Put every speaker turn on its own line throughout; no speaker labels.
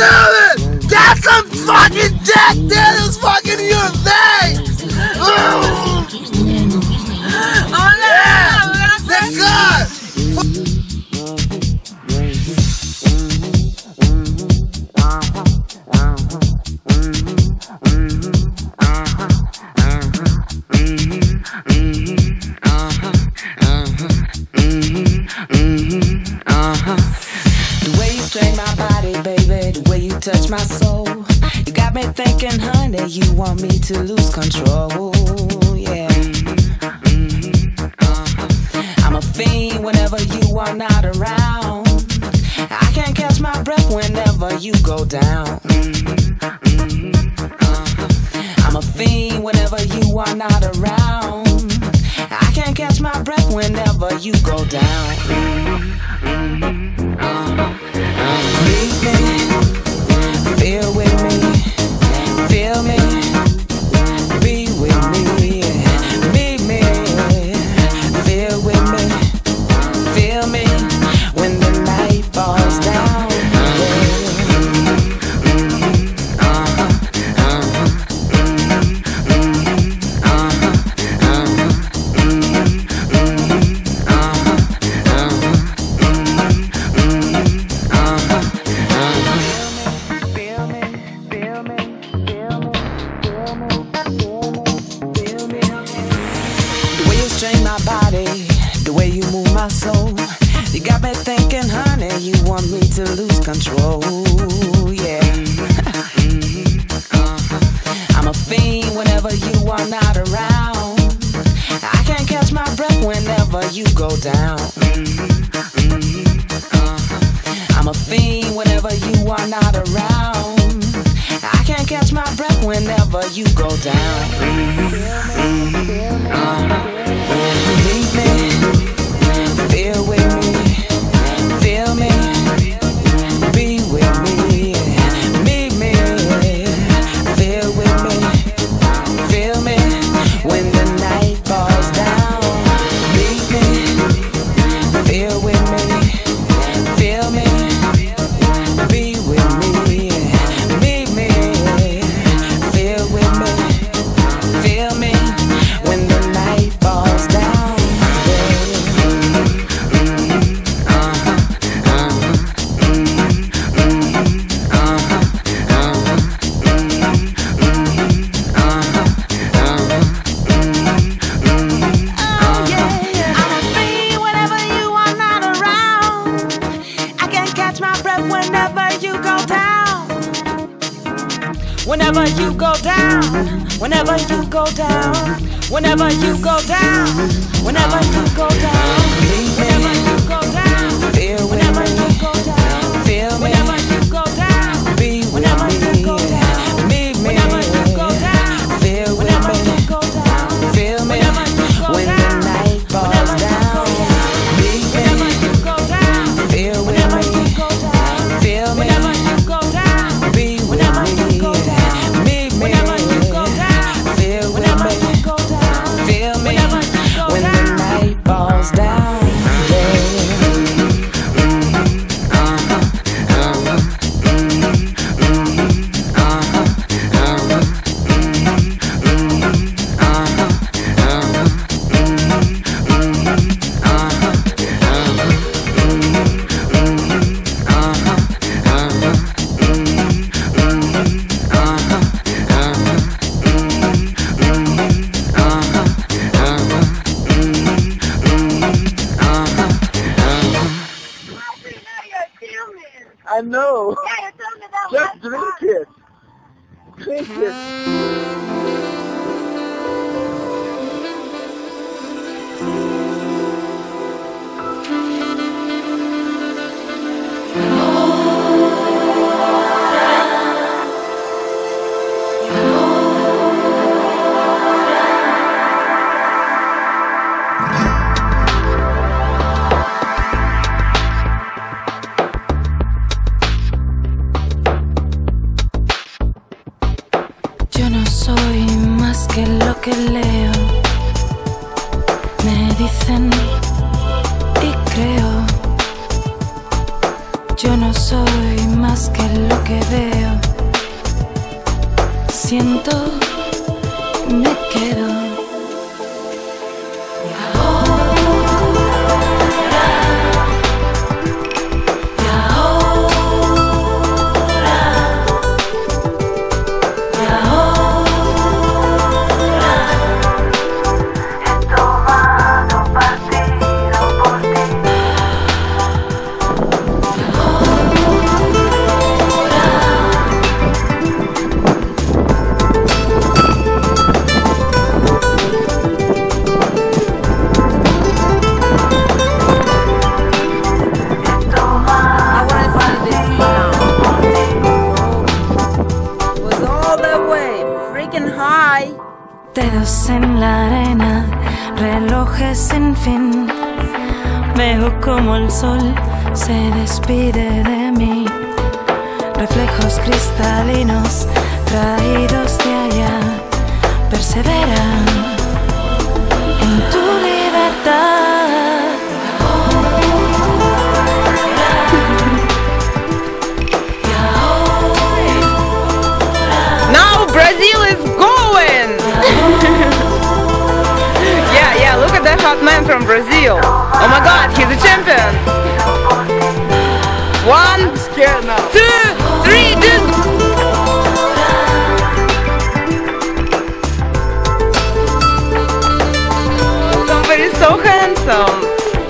it! That's some fucking dick! That is fucking your thing! Oh yeah! That's good!
The way you strain my body, baby, the way you touch my soul, you got me thinking, honey, you want me to lose control, yeah. I'm a fiend whenever you are not around. I can't catch my breath whenever you go down. I'm a fiend whenever you are not around. I can't catch my breath whenever you go down. Meet me, feel with me, feel me, be with me, meet me, feel with me, feel me, when the night falls down. The way you move my soul, you got me thinking, honey, you want me to lose control, yeah. I'm a fiend whenever you are not around. I can't catch my breath whenever you go down. I'm a fiend whenever you are not around. I can't catch my breath whenever you go down. Meet me, feel with me, feel me, be with me, meet me, feel with me, feel me, when the night falls down. Meet me, feel with me, feel me, be with me, meet me, feel with me, feel me, when the night falls down. Whenever you go down, whenever you go down, whenever you go down, whenever you go down, whenever you go down, feel whenever you go down, feel whenever you go down, be whenever you go down, meet me whenever you go down, feel whenever you go down, feel me when the night falls down, meet me whenever you go down, feel whenever you go down, feel me whenever you go down, be whenever you go down. Whenever you go down, feel whenever you go down, feel me when the night falls down.
I know.
Yeah, you told me that
Just
last
drink
time.
it. Drink it.
Yo no soy más que lo que leo. Me dicen y creo. Yo no soy más que lo que veo. Siento y me quedo. Dedos en la arena, relojes sin fin. Veo como el sol se despide de mí. Reflejos cristalinos traídos de allá perseveran en tu libertad.
Now Brazil is going! yeah, look at that hot man from Brazil. Oh my god, he's a champion. 1, 2, 3, dude! Somebody's so handsome.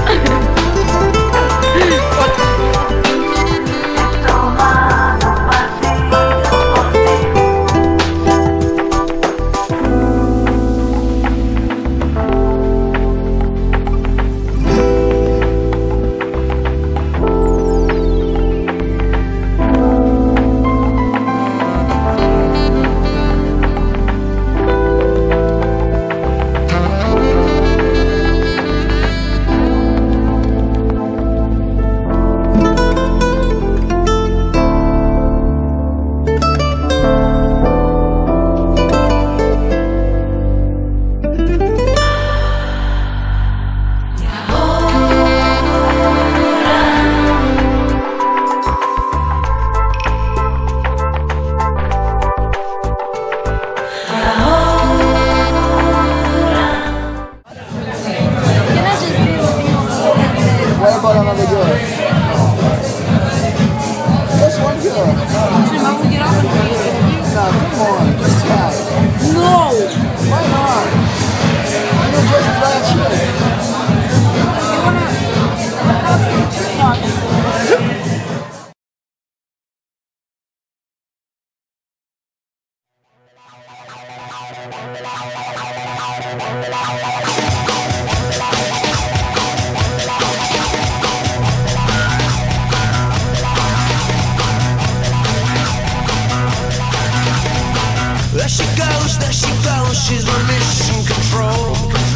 There she goes, she's my mission control.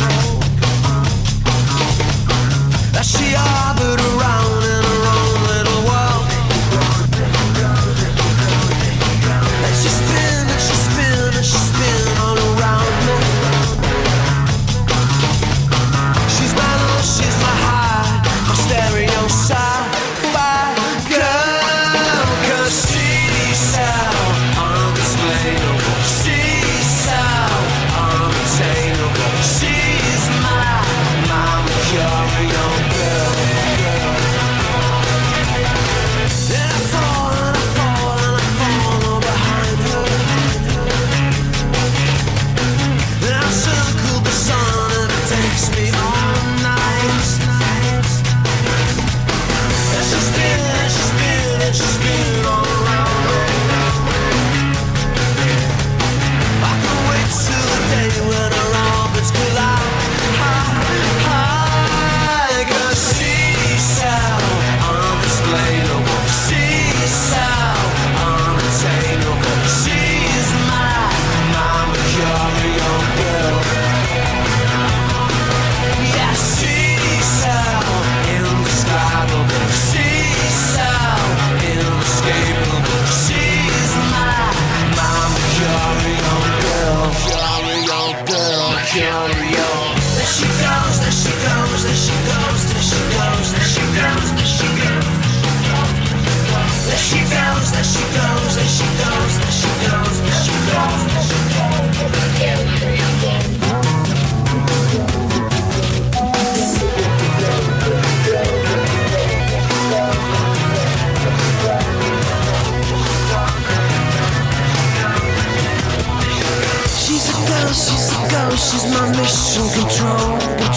As she orbited around in her own little world. And she spin, and she spin, and she spin all around me. She's my low, she's my high, my stereo sci-fi girl. 'Cause she's out on display. She's out unattainable. She's my mercurial girl. And I fall, and I fall, and I fall behind her. And I circle the sun, and it takes me all night. And she spin, and she spin, and she spin all around me. I can wait till the day when our orbits collide. 'Cause she's out unexplainable. She's out unattainable. She's my mercurial girl. Yeah, she's out indescribable. She's out inescapable. She's my mercurial girl. Mercurial girl. Mercurial. There she goes, there she goes, there she goes, there she goes, there she goes, there she goes. she goes, there she goes, there she goes, there she goes, there she goes, there she She's a ghost, she's my mission control.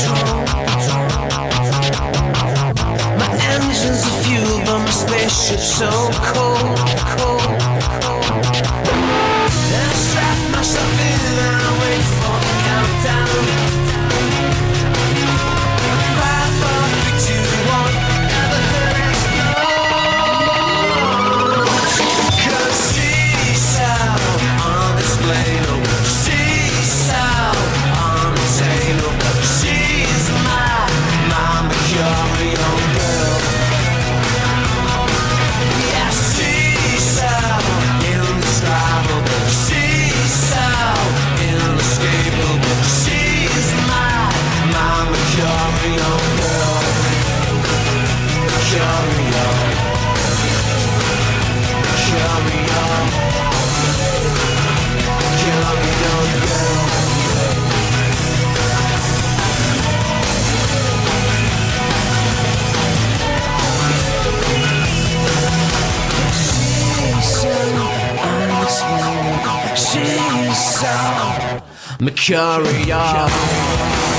My engines are fueled, but my spaceship's so cold. And I strap myself in and I wait for the countdown. 5, 4, 3, 2, 1, everything explodes. 'Cause she's out on display, no, she's out on the table. She's my mercurial girl. Yeah, she's out indescribable. She's out inescapable. She's my mercurial girl. Mercurial. Mercurial girl. She's so mercurial.